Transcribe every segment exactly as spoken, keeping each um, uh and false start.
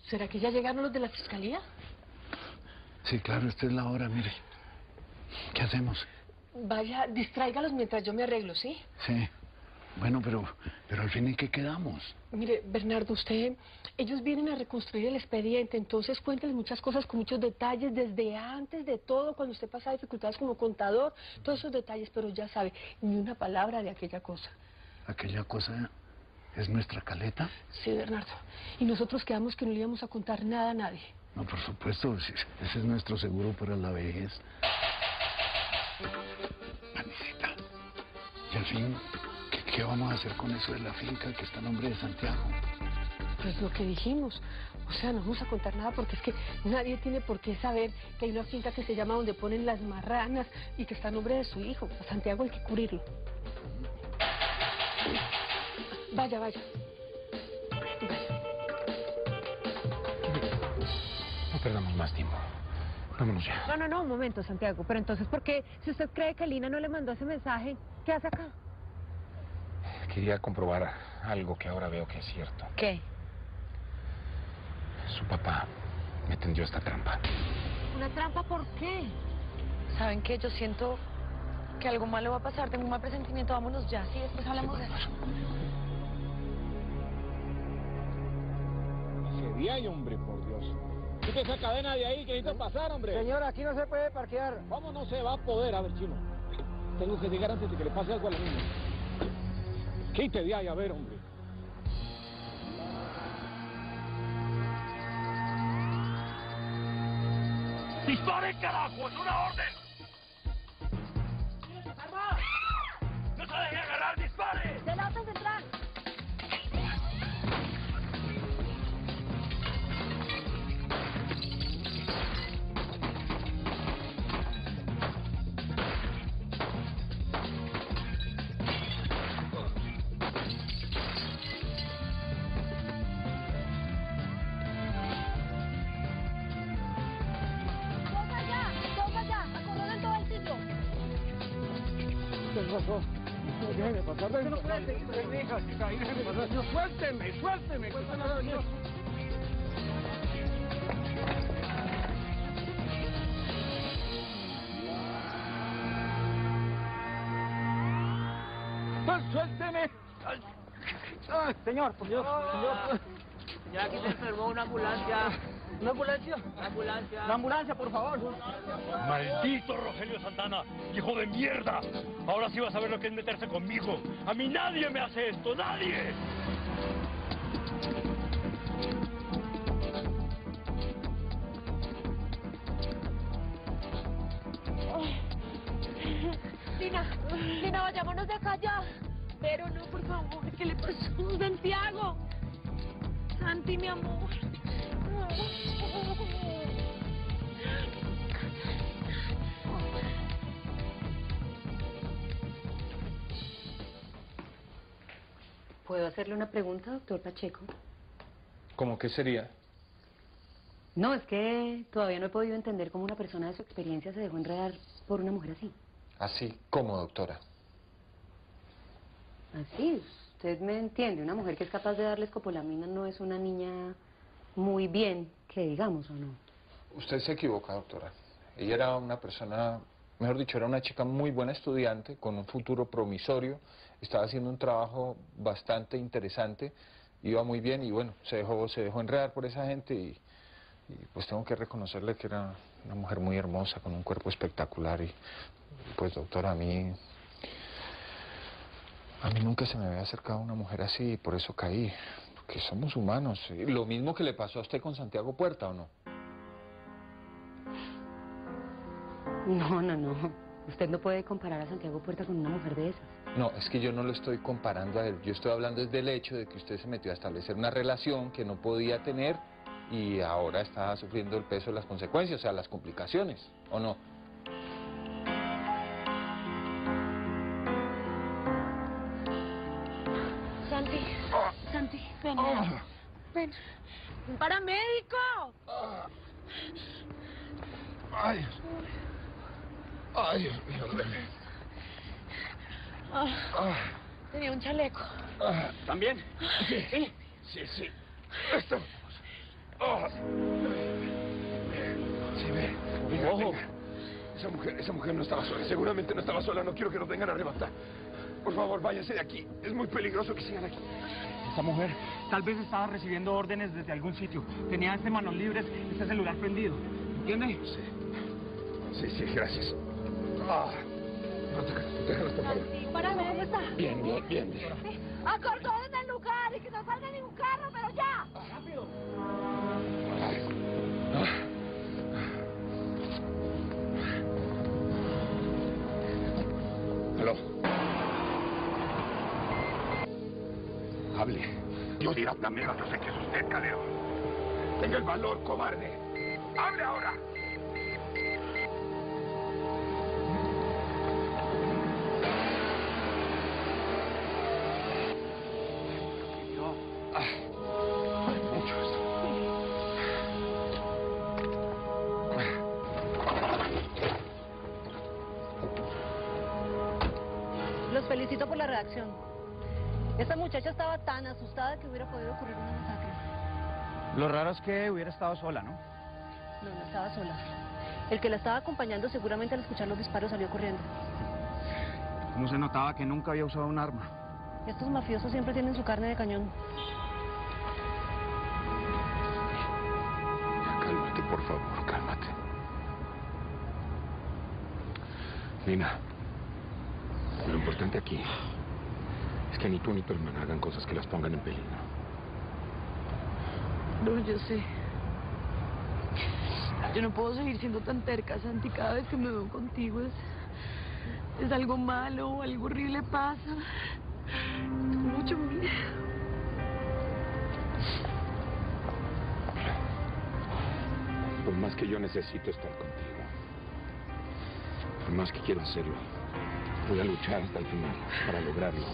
¿Será que ya llegaron los de la fiscalía? Sí, claro, esta es la hora, mire. ¿Qué hacemos? Vaya, distráigalos mientras yo me arreglo, ¿sí? Sí. Bueno, pero, pero al fin, ¿en qué quedamos? Mire, Bernardo, usted, ellos vienen a reconstruir el expediente, entonces cuéntenles muchas cosas con muchos detalles, desde antes de todo, cuando usted pasa dificultades como contador, todos esos detalles, pero ya sabe, ni una palabra de aquella cosa. ¿Aquella cosa es nuestra caleta? Sí, Bernardo, y nosotros quedamos que no le íbamos a contar nada a nadie. No, por supuesto, ese es nuestro seguro para la vejez. Manicita, y al fin, ¿qué, ¿qué vamos a hacer con eso de la finca que está a nombre de Santiago? Pues lo que dijimos, o sea, no vamos a contar nada porque es que nadie tiene por qué saber que hay una finca que se llama donde ponen las marranas y que está a nombre de su hijo. A Santiago hay que cubrirlo. Vaya, vaya. Vaya. No perdamos más tiempo. Vámonos ya. No, no, no, un momento, Santiago. Pero entonces, ¿por qué? Si usted cree que Lina no le mandó ese mensaje, ¿qué hace acá? Quería comprobar algo que ahora veo que es cierto. ¿Qué? Su papá me tendió esta trampa. ¿Una trampa por qué? ¿Saben qué? Yo siento que algo malo va a pasar. Tengo un mal presentimiento. Vámonos ya, sí, después hablamos de eso. Ese día, hombre, por Dios. Quita esa cadena de ahí que necesita pasar, hombre. Señor, aquí no se puede parquear. ¿Cómo no se va a poder? A ver, chino. Tengo que llegar antes de que le pase algo a la niña. Quite de ahí, a ver, hombre. ¡Disparen, carajo! ¡Es una orden! ¡Arma! ¡No se dejen agarrar! ¡Dispare! ¡De la central! ¿Qué pasó? Déjeme pasar, déjeme pasar. Déjeme pasar. Suélteme, suélteme. ¡Suélteme! Señor, por Dios, señor. Ya aquí se enfermó una ambulancia. ¿Una ambulancia? Una ambulancia. La ambulancia, por favor. ¡Maldito Rogelio Santana! ¡Hijo de mierda! Ahora sí vas a ver lo que es meterse conmigo. A mí nadie me hace esto, ¡nadie! Lina, Lina, vayámonos de acá ya. Pero no, por favor, ¿qué le pasó a Santiago? Santi, mi amor. ¿Puedo hacerle una pregunta, doctor Pacheco? ¿Cómo qué sería? No, es que todavía no he podido entender cómo una persona de su experiencia se dejó enredar por una mujer así. Así como, doctora. Así, usted me entiende, una mujer que es capaz de darle escopolamina no es una niña muy bien, que digamos, ¿o no? Usted se equivoca, doctora. Ella era una persona, mejor dicho, era una chica muy buena estudiante, con un futuro promisorio, estaba haciendo un trabajo bastante interesante, iba muy bien y bueno, se dejó, se dejó enredar por esa gente y, y pues tengo que reconocerle que era una mujer muy hermosa, con un cuerpo espectacular y pues doctora, a mí... A mí nunca se me había acercado una mujer así y por eso caí, porque somos humanos. Lo mismo que le pasó a usted con Santiago Puerta, ¿o no? No, no, no. Usted no puede comparar a Santiago Puerta con una mujer de esas. No, es que yo no lo estoy comparando a él. Yo estoy hablando desde el hecho de que usted se metió a establecer una relación que no podía tener y ahora está sufriendo el peso de las consecuencias, o sea, las complicaciones, ¿o no? Santi, Santi, ven, ven. ¡Un paramédico! Ay, ay, Dios mío, duele. Ah, tenía un chaleco. Ah, ¿También? sí, sí, sí, sí. Esto. Oh. Sí, ve. Venga, Ojo. venga. Esa mujer, esa mujer no estaba sola. Seguramente no estaba sola. No quiero que nos vengan a arrebatar. Por favor, váyanse de aquí. Es muy peligroso que sigan aquí. Esa mujer tal vez estaba recibiendo órdenes desde algún sitio. Tenía este manos libres, este celular prendido. ¿Entiende? Sí. Sí, sí, gracias. Ah. No, déjanos, por favor. Sí, párame, ¿cómo está? Bien, bien, bien. bien. Sí, acordonen el lugar y que no salga ningún carro, pero ya. ¡Rápido! Aló. Hable. Yo dirá también, yo sé que es usted, Caleo. Tenga el valor, cobarde. ¡Hable ahora! Ah, mucho esto. Los felicito por la reacción. Esta muchacha estaba tan asustada que hubiera podido ocurrir una masacre. Lo raro es que hubiera estado sola, ¿no? No, no estaba sola. El que la estaba acompañando seguramente al escuchar los disparos salió corriendo. ¿Cómo se notaba que nunca había usado un arma? Estos mafiosos siempre tienen su carne de cañón. Cálmate, por favor, cálmate. Nina, lo importante aquí es que ni tú ni tu hermana hagan cosas que las pongan en peligro. No, yo sé. Yo no puedo seguir siendo tan terca, Santi. Cada vez que me veo contigo es... es algo malo o algo horrible pasa. Tengo mucho miedo. Por más que yo necesito estar contigo, por más que quiero hacerlo, voy a luchar hasta el final para lograrlo.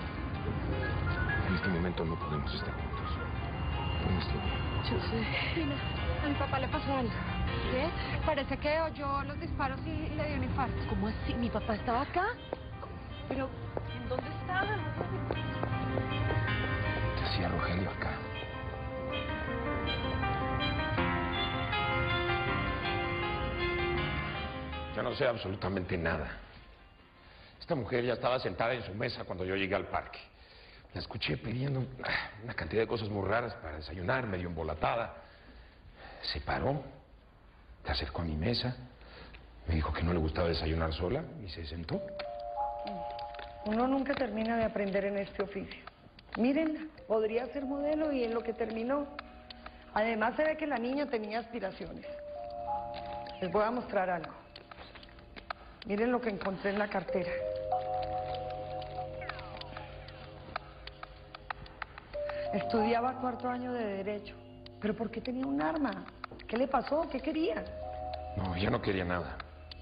En este momento no podemos estar juntos. Por nuestro bien. Yo sé. Lina, a mi papá le pasó algo. ¿Qué? Parece que oyó los disparos y le dio un infarto. ¿Cómo así? ¿Mi papá estaba acá? Pero, ¿en dónde estaba? Decía Rogelio acá. Yo no sé absolutamente nada. Esta mujer ya estaba sentada en su mesa cuando yo llegué al parque. La escuché pidiendo una cantidad de cosas muy raras para desayunar, medio embolatada. Se paró, se acercó a mi mesa, me dijo que no le gustaba desayunar sola y se sentó. Uno nunca termina de aprender en este oficio. Mírenla, podría ser modelo y en lo que terminó. Además se ve que la niña tenía aspiraciones. Les voy a mostrar algo. Miren lo que encontré en la cartera. Estudiaba cuarto año de Derecho. ¿Pero por qué tenía un arma? ¿Qué le pasó? ¿Qué quería? No, yo no quería nada.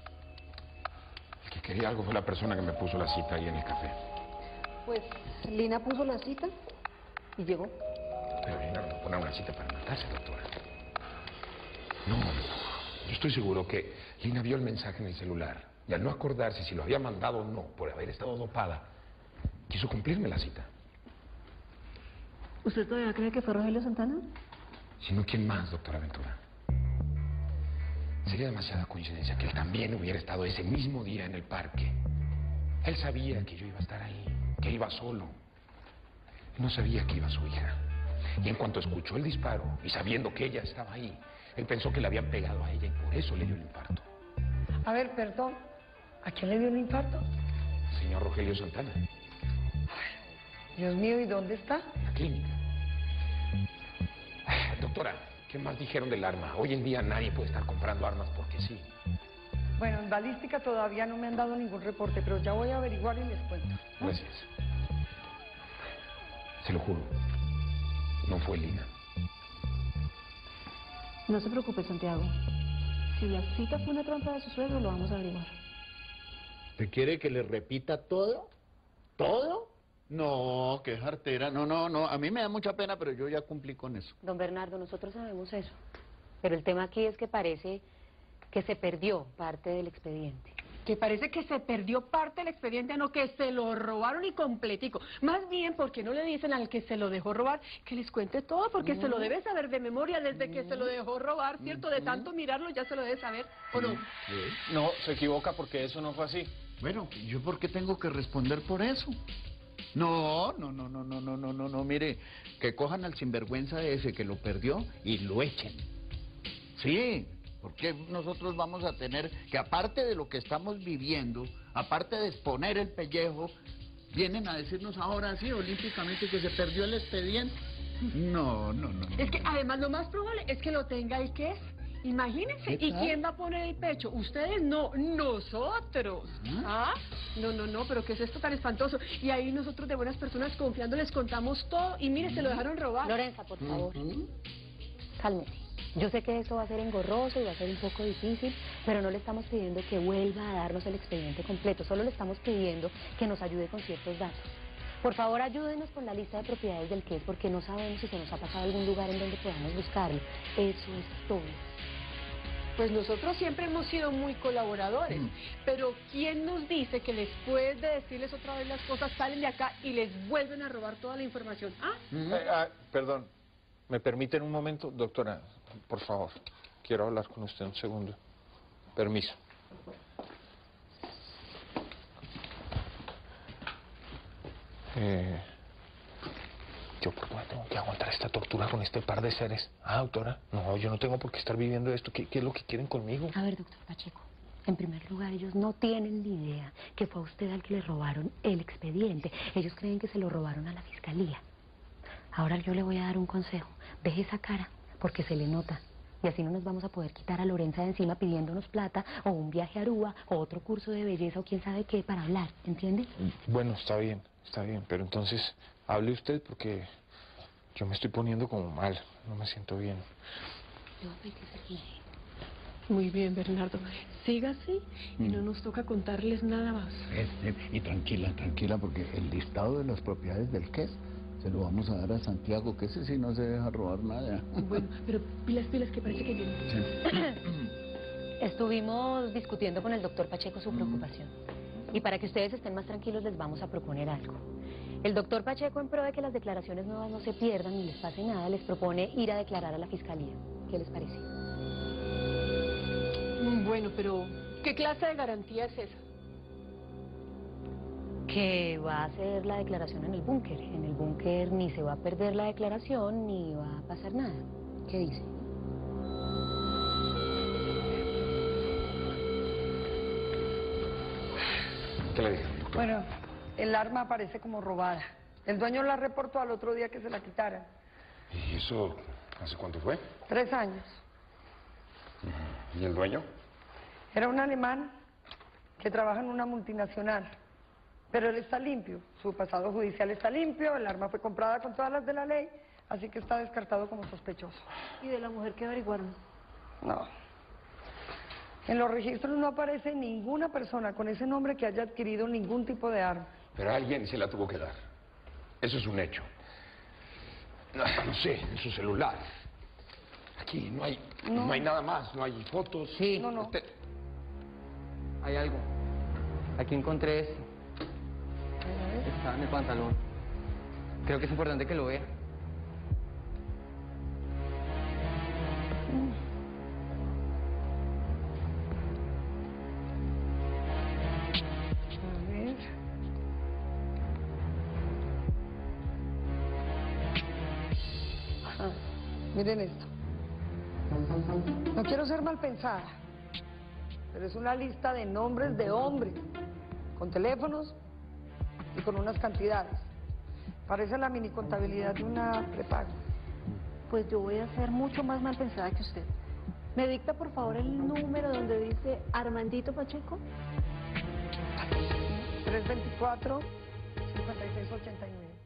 El que quería algo fue la persona que me puso la cita ahí en el café. Pues Lina puso la cita y llegó. Pero Lina no me pone una cita para matarse, doctora. No, yo estoy seguro que Lina vio el mensaje en el celular y al no acordarse si lo había mandado o no por haber estado dopada, quiso cumplirme la cita. ¿Usted todavía cree que fue Rogelio Santana? Si no, ¿quién más, doctora Ventura? Sería demasiada coincidencia que él también hubiera estado ese mismo día en el parque. Él sabía que yo iba a estar ahí, que iba solo. No sabía que iba su hija. Y en cuanto escuchó el disparo y sabiendo que ella estaba ahí, él pensó que le habían pegado a ella y por eso le dio el infarto. A ver, perdón. ¿A quién le dio el infarto? Señor Rogelio Santana. Dios mío, ¿y dónde está? En la clínica. Doctora, ¿qué más dijeron del arma? Hoy en día nadie puede estar comprando armas porque sí. Bueno, en balística todavía no me han dado ningún reporte, pero ya voy a averiguar y les cuento. ¿No? Gracias. Se lo juro. No fue Lina. No se preocupe, Santiago. Si la cita fue una trampa de su suegro, lo vamos a averiguar. ¿Te quiere que le repita todo? ¿Todo? No, qué jartera. No, no, no. A mí me da mucha pena, pero yo ya cumplí con eso. Don Bernardo, nosotros sabemos eso. Pero el tema aquí es que parece que se perdió parte del expediente. Que parece que se perdió parte del expediente, no, que se lo robaron y completico. Más bien, porque no le dicen al que se lo dejó robar que les cuente todo, porque No. se lo debe saber de memoria desde que se lo dejó robar, ¿cierto? De tanto mirarlo ya se lo debe saber, ¿o no? No, se equivoca porque eso no fue así. Bueno, ¿yo por qué tengo que responder por eso? No, no, no, no, no, no, no, no, no, mire, que cojan al sinvergüenza ese que lo perdió y lo echen. Sí, porque nosotros vamos a tener que, aparte de lo que estamos viviendo, aparte de exponer el pellejo, vienen a decirnos ahora sí, olímpicamente, que se perdió el expediente. No, no, no. no. Es que además lo más probable es que lo tenga el que es. Imagínense, ¿y quién va a poner el pecho? Ustedes, no, nosotros. ¿Ah? No, no, no, pero ¿qué es esto tan espantoso? Y ahí nosotros de buenas personas confiando les contamos todo y mire, se lo dejaron robar. Lorenza, por favor, cálmese. Yo sé que esto va a ser engorroso y va a ser un poco difícil, pero no le estamos pidiendo que vuelva a darnos el expediente completo, solo le estamos pidiendo que nos ayude con ciertos datos. Por favor, ayúdenos con la lista de propiedades del queso, porque no sabemos si se nos ha pasado algún lugar en donde podamos buscarlo. Eso es todo. Pues nosotros siempre hemos sido muy colaboradores, mm. pero ¿quién nos dice que después de decirles otra vez las cosas salen de acá y les vuelven a robar toda la información? ¿Ah? Mm. Eh, ah, perdón, ¿me permiten un momento? Doctora, por favor, quiero hablar con usted un segundo. Permiso. Eh, ¿Yo por qué me tengo que aguantar esta tortura con este par de seres? Ah, doctora, no, yo no tengo por qué estar viviendo esto. ¿Qué, qué es lo que quieren conmigo? A ver, doctor Pacheco, en primer lugar, ellos no tienen ni idea que fue a usted al que le robaron el expediente. Ellos creen que se lo robaron a la fiscalía. Ahora yo le voy a dar un consejo. Deje esa cara, porque se le nota. Y así no nos vamos a poder quitar a Lorenza de encima pidiéndonos plata, o un viaje a Aruba, o otro curso de belleza, o quién sabe qué, para hablar, ¿entiende? Bueno, está bien, está bien, pero entonces hable usted porque yo me estoy poniendo como mal, no me siento bien. Muy bien, Bernardo. Siga así y no nos toca contarles nada más. Este, y tranquila, tranquila, porque el listado de las propiedades del Q E S se lo vamos a dar a Santiago, que ese sí no se deja robar nada. Bueno, pero pilas, pilas, que parece que viene. Sí. Estuvimos discutiendo con el doctor Pacheco su preocupación. Y para que ustedes estén más tranquilos les vamos a proponer algo. El doctor Pacheco, en pro de que las declaraciones nuevas no se pierdan ni les pase nada, les propone ir a declarar a la fiscalía. ¿Qué les parece? Bueno, pero ¿qué clase de garantía es esa? Que va a hacer la declaración en el búnker. En el búnker ni se va a perder la declaración ni va a pasar nada. ¿Qué dice? ¿Qué le dije? Bueno, el arma aparece como robada. El dueño la reportó al otro día que se la quitaran. ¿Y eso hace cuánto fue? Tres años. ¿Y el dueño? Era un alemán que trabaja en una multinacional. Pero él está limpio, su pasado judicial está limpio, el arma fue comprada con todas las de la ley, así que está descartado como sospechoso. ¿Y de la mujer que averiguaron? No. En los registros no aparece ninguna persona con ese nombre que haya adquirido ningún tipo de arma. Pero alguien se la tuvo que dar. Eso es un hecho. No, no sé, en su celular. Aquí no hay, no. no hay nada más, no hay fotos. Sí. No, no. Usted... Hay algo. Aquí encontré esto. Estaba en el pantalón. Creo que es importante que lo vea. A ver. Ah, miren esto. No quiero ser mal pensada, pero es una lista de nombres de hombres, con teléfonos y con unas cantidades. Parece la mini contabilidad de una prepago. Pues yo voy a ser mucho más mal pensada que usted. ¿Me dicta, por favor, el número donde dice Armandito Pacheco? tres veinticuatro, cincuenta y seis ochenta y nueve.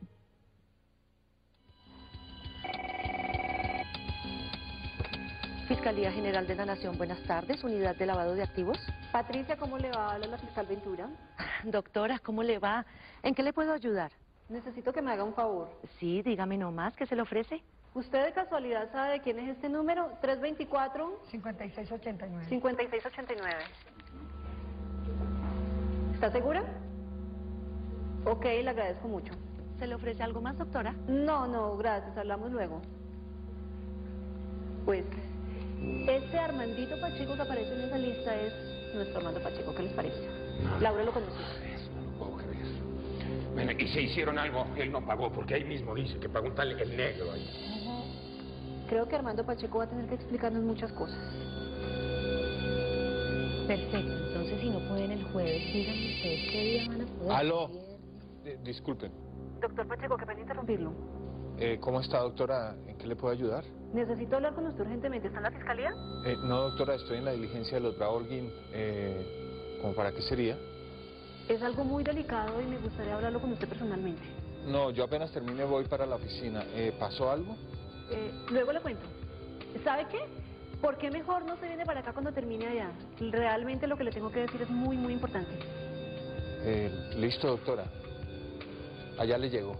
Fiscalía General de la Nación, buenas tardes, unidad de lavado de activos. Patricia, ¿cómo le va? Habla la fiscal Ventura. Doctora, ¿cómo le va? ¿En qué le puedo ayudar? Necesito que me haga un favor. Sí, dígame nomás, ¿qué se le ofrece? ¿Usted de casualidad sabe de quién es este número? tres veinticuatro, cincuenta y seis ochenta y nueve. cincuenta y seis ochenta y nueve. ¿Está segura? Ok, le agradezco mucho. ¿Se le ofrece algo más, doctora? No, no, gracias, hablamos luego. Pues, este Armandito Pacheco que aparece en esa lista es nuestro Armando Pacheco, ¿qué les parece? No. Laura lo conoció. Eso no lo puedo creer. Bueno, y si hicieron algo, él no pagó, porque ahí mismo dice que pagó un tal el negro ahí. Creo que Armando Pacheco va a tener que explicarnos muchas cosas. Perfecto, entonces si no pueden el jueves, díganme ustedes qué día van a poder. Aló. Eh, disculpen. Doctor Pacheco, qué pena interrumpirlo. Eh, ¿Cómo está, doctora? ¿En qué le puedo ayudar? Necesito hablar con usted urgentemente. ¿Está en la fiscalía? Eh, no, doctora, estoy en la diligencia de los Bravolgin. Eh, ¿Cómo para qué sería? Es algo muy delicado y me gustaría hablarlo con usted personalmente. No, yo apenas termine voy para la oficina. Eh, ¿Pasó algo? Eh, luego le cuento. ¿Sabe qué? ¿Por qué mejor no se viene para acá cuando termine allá? Realmente lo que le tengo que decir es muy, muy importante. Eh, listo, doctora. Allá le llego.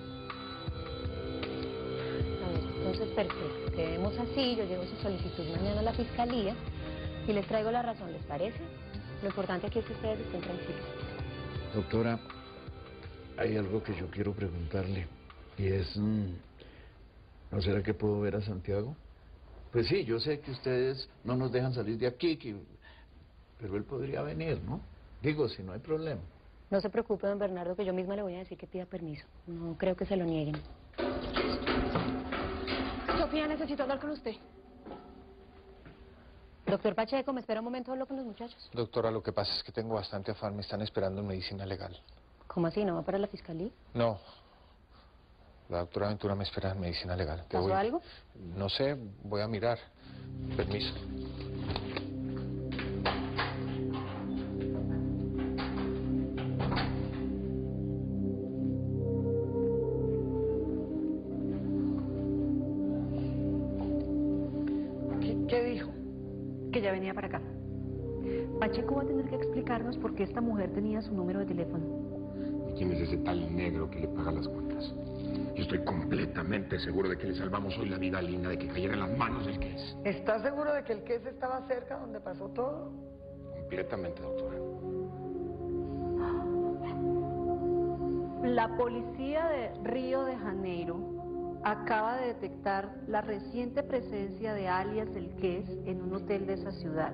A ver, entonces perfecto, quedemos así, yo llevo su solicitud mañana a la fiscalía y les traigo la razón, ¿les parece? Lo importante aquí es que ustedes estén tranquilos. Doctora, hay algo que yo quiero preguntarle y es, mmm, ¿no será que puedo ver a Santiago? Pues sí, yo sé que ustedes no nos dejan salir de aquí, que... pero él podría venir, ¿no? Digo, si no hay problema. No se preocupe, don Bernardo, que yo misma le voy a decir que pida permiso. No creo que se lo nieguen. Sofía, necesito hablar con usted. Doctor Pacheco, ¿me espera un momento? Hablo con los muchachos. Doctora, lo que pasa es que tengo bastante afán. Me están esperando en medicina legal. ¿Cómo así? ¿No va para la fiscalía? No. La doctora Ventura me espera en medicina legal. ¿Te ¿Pasó voy? algo? No sé, voy a mirar. Permiso. ¿Qué, qué dijo? Que ya venía para acá. Pacheco va a tener que explicarnos por qué esta mujer tenía su número de teléfono. ¿Y quién es ese tal negro que le paga las cuentas? Yo estoy completamente seguro de que le salvamos hoy la vida a Lina, de que cayera en las manos del Ques. ¿Estás seguro de que el Ques estaba cerca donde pasó todo? Completamente, doctora. La policía de Río de Janeiro acaba de detectar la reciente presencia de alias El Ques en un hotel de esa ciudad.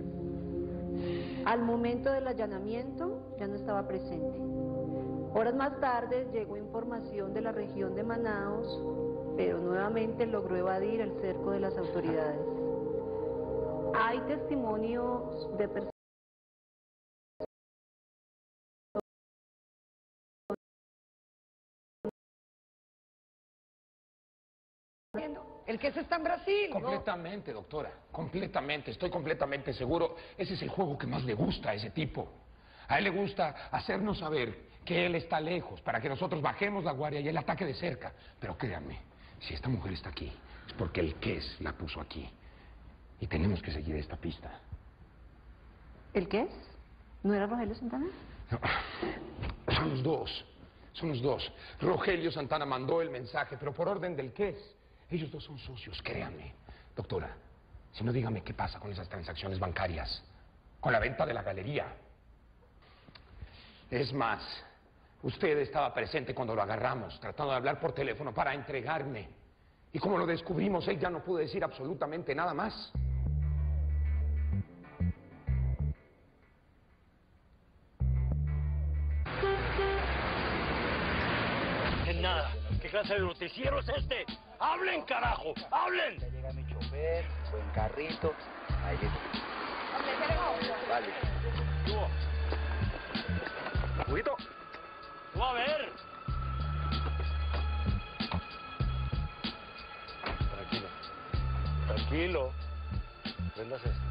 Al momento del allanamiento ya no estaba presente. Horas más tarde llegó información de la región de Manaos, pero nuevamente logró evadir el cerco de las autoridades. Hay testimonios de personas El Ques está en Brasil. Completamente, doctora, completamente, estoy completamente seguro. Ese es el juego que más le gusta a ese tipo. A él le gusta hacernos saber que él está lejos, para que nosotros bajemos la guardia y él ataque de cerca. Pero créanme, si esta mujer está aquí, es porque el Ques la puso aquí. Y tenemos que seguir esta pista. ¿El Ques? ¿No era Rogelio Santana? No, son los dos, son los dos. Rogelio Santana mandó el mensaje, pero por orden del Ques. Ellos dos son socios, créanme. Doctora, si no, dígame qué pasa con esas transacciones bancarias, con la venta de la galería. Es más, usted estaba presente cuando lo agarramos, tratando de hablar por teléfono para entregarme. Y como lo descubrimos, él ya no pudo decir absolutamente nada más. En nada. ¿Qué clase de noticiero es este? ¡Hablen, carajo! ¡Hablen! Ya llega mi chofer, buen carrito. Ahí está. Vale. Subo. Juguito. Tú a ver. Tranquilo. Tranquilo. Prendas esto.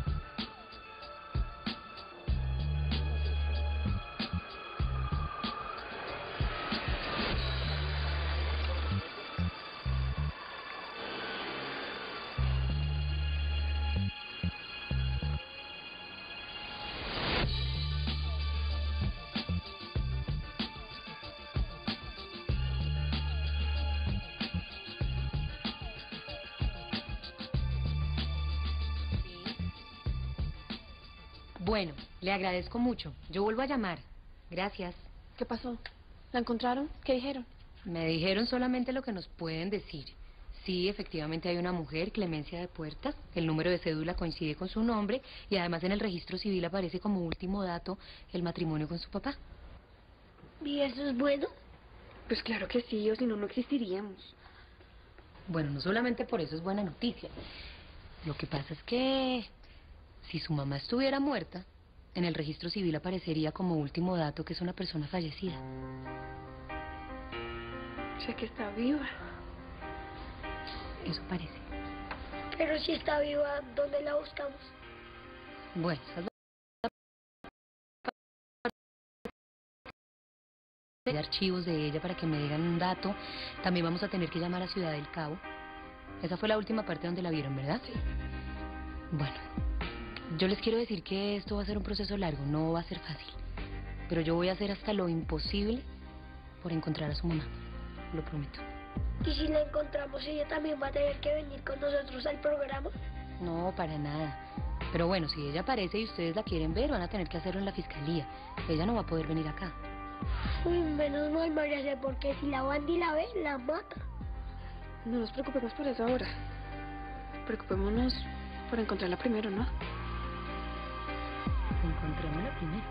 Bueno, le agradezco mucho. Yo vuelvo a llamar. Gracias. ¿Qué pasó? ¿La encontraron? ¿Qué dijeron? Me dijeron solamente lo que nos pueden decir. Sí, efectivamente hay una mujer, Clemencia de Puertas. El número de cédula coincide con su nombre y además en el registro civil aparece como último dato el matrimonio con su papá. ¿Y eso es bueno? Pues claro que sí, o si no, no existiríamos. Bueno, no solamente por eso es buena noticia. Lo que pasa es que si su mamá estuviera muerta, en el registro civil aparecería como último dato que es una persona fallecida. O sea que está viva. Eso parece. Pero si está viva, ¿dónde la buscamos? Bueno, esa es la... Hay archivos de ella para que me digan un dato. También vamos a tener que llamar a Ciudad del Cabo. Esa fue la última parte donde la vieron, ¿verdad? Sí. Bueno, yo les quiero decir que esto va a ser un proceso largo, no va a ser fácil. Pero yo voy a hacer hasta lo imposible por encontrar a su mamá. Lo prometo. ¿Y si la encontramos, ella también va a tener que venir con nosotros al programa? No, para nada. Pero bueno, si ella aparece y ustedes la quieren ver, van a tener que hacerlo en la fiscalía. Ella no va a poder venir acá. Uy, menos mal, María C, porque si la Bandy la ve, la mata. No nos preocupemos por eso ahora. Preocupémonos por encontrarla primero, ¿no? Encontrémosla primero.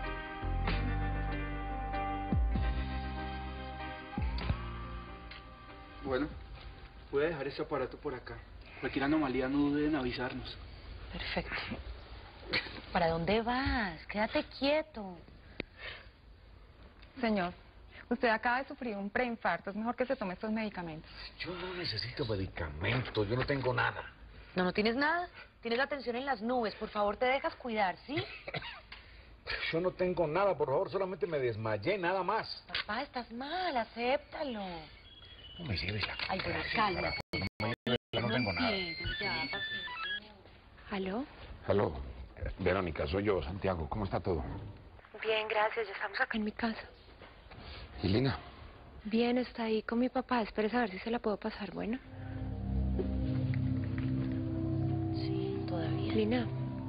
Bueno, voy a dejar ese aparato por acá. Cualquier anomalía no duden en avisarnos. Perfecto. ¿Para dónde vas? Quédate quieto. Señor, usted acaba de sufrir un preinfarto. Es mejor que se tome estos medicamentos. Yo no necesito medicamentos, yo no tengo nada. No, no tienes nada. Tienes la tensión en las nubes. Por favor, te dejas cuidar, ¿sí? Yo no tengo nada, por favor, solamente me desmayé, nada más. Papá, estás mal, acéptalo. No me lleves la Ay, pero cálmate. No, no tengo nada. Ya, ¿Aló? Aló, Verónica, soy yo, Santiago, ¿cómo está todo? Bien, gracias, ya estamos acá en mi casa. ¿Y Lina? Bien, está ahí con mi papá. Espere a ver si se la puedo pasar, ¿bueno? Sí, todavía. Lina.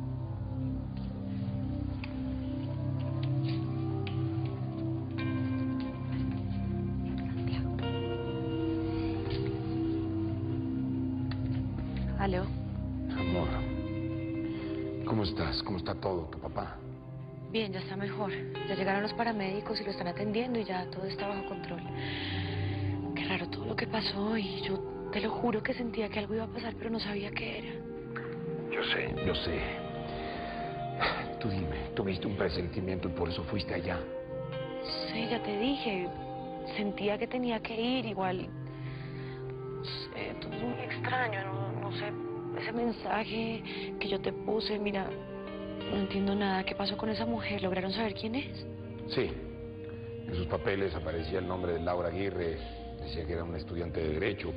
¿Aló? Amor, ¿cómo estás? ¿Cómo está todo, tu papá? Bien, ya está mejor. Ya llegaron los paramédicos y lo están atendiendo y ya todo está bajo control. Qué raro todo lo que pasó y yo te lo juro que sentía que algo iba a pasar, pero no sabía qué era. Yo sé, yo sé. Tú dime, tuviste un presentimiento y por eso fuiste allá. Sí, ya te dije. Sentía que tenía que ir, igual. No sé, todo es muy extraño, no, no sé. Ese mensaje que yo te puse, mira, no entiendo nada. ¿Qué pasó con esa mujer? ¿Lograron saber quién es? Sí. En sus papeles aparecía el nombre de Laura Aguirre. Decía que era una estudiante de Derecho.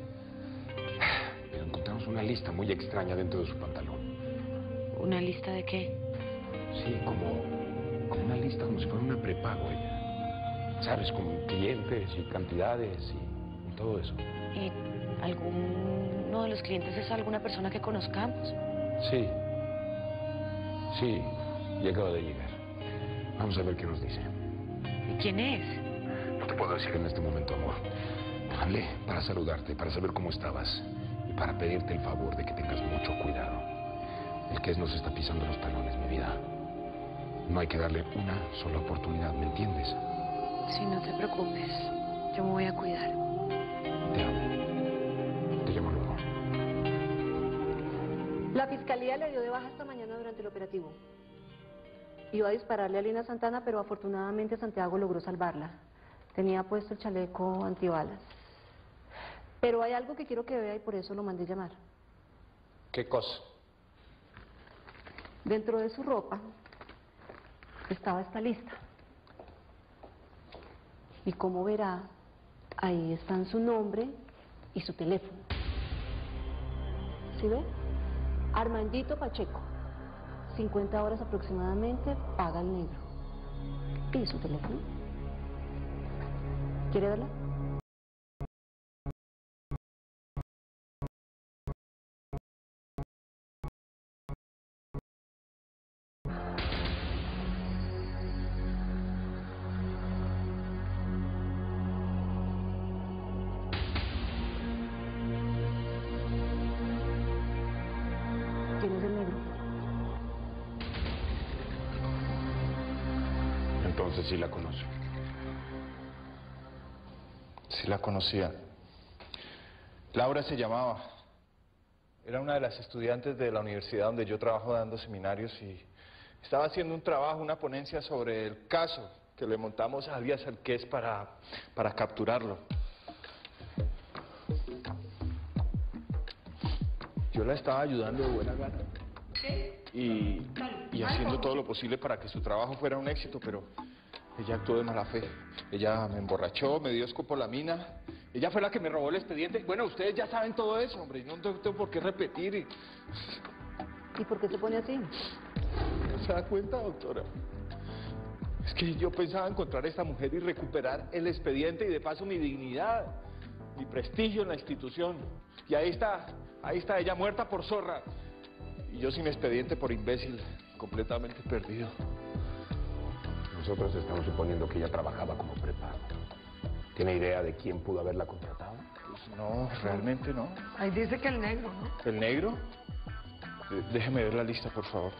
Pero encontramos una lista muy extraña dentro de su pantalón. ¿Una lista de qué? Sí, como, como una lista, como si fuera una prepago ella. ¿Sabes? Con clientes y cantidades y, y todo eso. ¿Y alguno de los clientes es alguna persona que conozcamos? Sí. Sí, y acaba de llegar. Vamos a ver qué nos dice. ¿Y quién es? No te puedo decir en este momento, amor. Hablé para saludarte, para saber cómo estabas y para pedirte el favor de que tengas mucho cuidado. El que es nos está pisando los talones, mi vida. No hay que darle una sola oportunidad, ¿me entiendes? Sí, no te preocupes. Yo me voy a cuidar. Te amo. Te llamo luego. La fiscalía le dio de baja esta mañana durante el operativo. Iba a dispararle a Lina Santana, pero afortunadamente Santiago logró salvarla. Tenía puesto el chaleco antibalas. Pero hay algo que quiero que vea y por eso lo mandé llamar. ¿Qué cosa? Dentro de su ropa estaba esta lista. Y como verá, ahí están su nombre y su teléfono. ¿Sí ve? Armandito Pacheco. cincuenta horas aproximadamente, paga el negro. ¿Y su teléfono? ¿Quiere verla? ¿Quién es el negro? Entonces sí la conoce. Sí la conocía. Laura se llamaba. Era una de las estudiantes de la universidad donde yo trabajo dando seminarios y estaba haciendo un trabajo, una ponencia sobre el caso que le montamos a Alias Arqués para, para capturarlo. Yo la estaba ayudando de buena gana y, y haciendo todo lo posible para que su trabajo fuera un éxito, pero ella actuó de mala fe. Ella me emborrachó, me dio escopolamina. Ella fue la que me robó el expediente. Bueno, ustedes ya saben todo eso, hombre. No tengo por qué repetir. Y... ¿Y por qué se pone así? ¿No se da cuenta, doctora? Es que yo pensaba encontrar a esta mujer y recuperar el expediente y de paso mi dignidad, mi prestigio en la institución. Y ahí está, ahí está ella muerta por zorra. Y yo sin expediente por imbécil, completamente perdido. Nosotros estamos suponiendo que ella trabajaba como prepago. ¿Tiene idea de quién pudo haberla contratado? Pues no, realmente no. Ahí dice que el negro, ¿no? ¿El negro? Eh, déjeme ver la lista, por favor.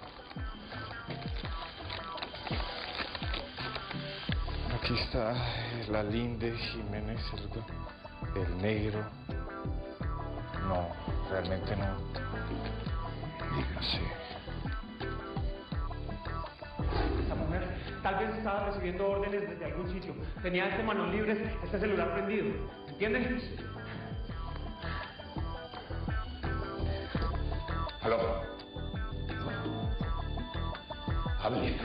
Aquí está la Linde Jiménez, el, el negro. No, realmente no. Dígase. Esta mujer tal vez estaba recibiendo órdenes desde algún sitio. Tenía este manos libres, este celular prendido. ¿Entienden? ¿Aló? Hable.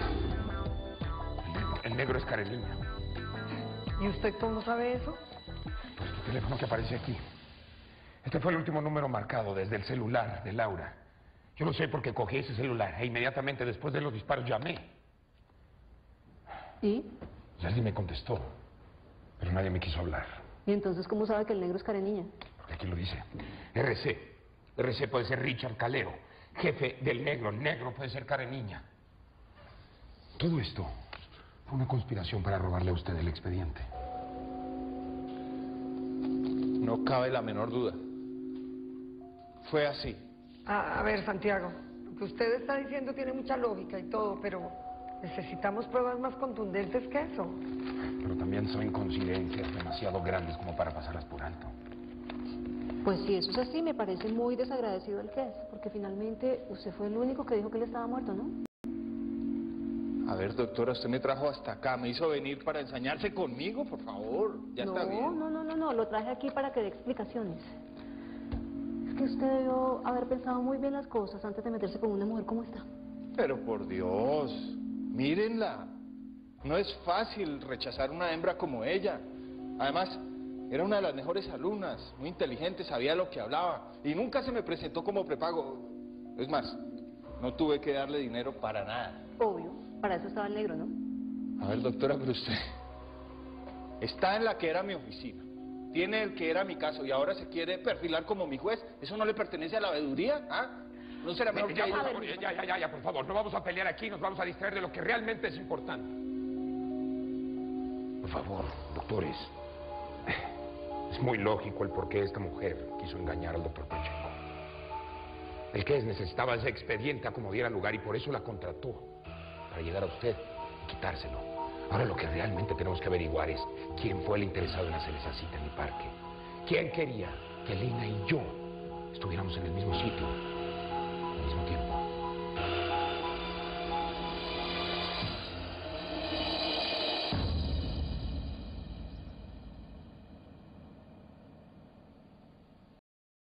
El negro es Carolina. ¿Y usted cómo sabe eso? Pues tu teléfono que aparece aquí. Este fue el último número marcado desde el celular de Laura. Yo lo sé porque cogí ese celular e inmediatamente después de los disparos llamé. ¿Y? Leslie me contestó, pero nadie me quiso hablar. ¿Y entonces cómo sabe que el negro es Careniña? Porque aquí lo dice. R C. R C puede ser Richard Calero, jefe del negro. El negro puede ser Careniña. Todo esto fue una conspiración para robarle a usted el expediente. No cabe la menor duda. Fue así. A, a ver, Santiago, lo que usted está diciendo tiene mucha lógica y todo, pero necesitamos pruebas más contundentes que eso. Pero también son coincidencias demasiado grandes como para pasarlas por alto. Pues si eso es así, me parece muy desagradecido el que es, porque finalmente usted fue el único que dijo que él estaba muerto, ¿no? A ver, doctora, usted me trajo hasta acá, me hizo venir para ensañarse conmigo, por favor. Ya no, está bien. No, no, no, no, lo traje aquí para que dé explicaciones. Es que usted debió haber pensado muy bien las cosas antes de meterse con una mujer como esta. Pero por Dios, mírenla. No es fácil rechazar una hembra como ella. Además, era una de las mejores alumnas, muy inteligente, sabía lo que hablaba. Y nunca se me presentó como prepago. Es más, no tuve que darle dinero para nada. Obvio, para eso estaba el negro, ¿no? A ver, doctora, pero usted está en la que era mi oficina. Tiene el que era mi caso y ahora se quiere perfilar como mi juez. ¿Eso no le pertenece a la veeduría? ¿Ah? ¿No será mejor ya, que por ella? favor, ya, ya, ya, ya, por favor, no vamos a pelear aquí, nos vamos a distraer de lo que realmente es importante. Por favor, doctores, es muy lógico el por qué esta mujer quiso engañar al doctor Pacheco. El que es necesitaba ese expediente a como diera lugar y por eso la contrató, para llegar a usted y quitárselo. Ahora lo que realmente tenemos que averiguar es quién fue el interesado en hacer esa cita en el parque. ¿Quién quería que Lina y yo